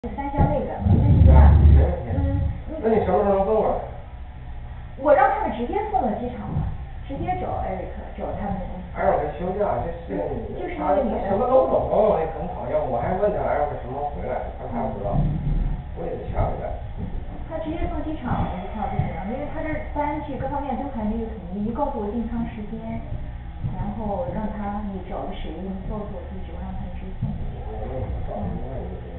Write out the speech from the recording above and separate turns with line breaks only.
三乡那个，因为是这样，
那你什么时候能送过来？
我让他们直接送到机场了，直接找艾瑞克，找他们。
艾瑞克休假，
就是
他什么都懂，也很讨厌。我还问他艾瑞克什么回来，他不知道，我也得下个来。
他直接送机场，我就怕不行了，因为他这班去各方面都还没有统一，你告诉我订舱时间，然后让他你找个谁，你告诉我地址，我让他直接送过去。